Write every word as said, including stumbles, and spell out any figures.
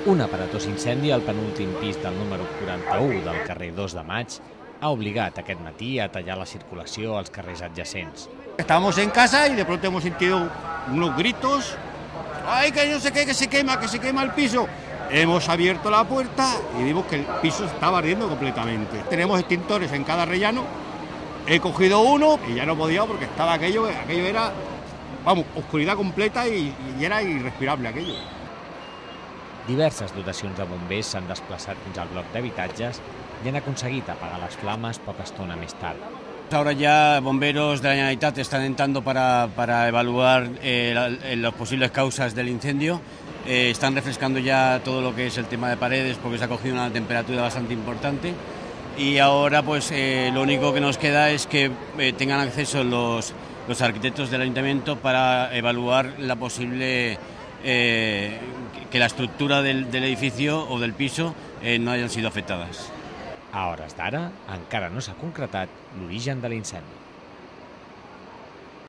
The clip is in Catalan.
Un aparatós incendi al penúltim pis del número quaranta-u del carrer dos de maig ha obligat aquest matí a tallar la circulació als carrers adjacents. Estábamos en casa y de pronto hemos sentido unos gritos. ¡Ay, que no sé qué, que se quema, que se quema el piso! Hemos abierto la puerta y vimos que el piso estaba ardiendo completamente. Tenemos extintores en cada rellano. He cogido uno y ya no podía porque estaba aquello, aquello era, vamos, oscuridad completa y, y era irrespirable aquello. Diverses dotacions de bombers s'han desplaçat fins al bloc d'habitatges i han aconseguit apagar les flames poca estona més tard. Ahora ya bomberos de la Generalitat están entrando para, para evaluar eh, la, las posibles causas del incendio. Eh, están refrescando ya todo lo que es el tema de paredes porque se ha cogido una temperatura bastante importante. Y ahora pues eh, lo único que nos queda es que eh, tengan acceso los, los arquitectos del ayuntamiento para evaluar la posible eh, que la estructura del, del edificio o del piso eh, no hayan sido afectadas. A hores d'ara, encara no s'ha concretat l'origen de l'incendi.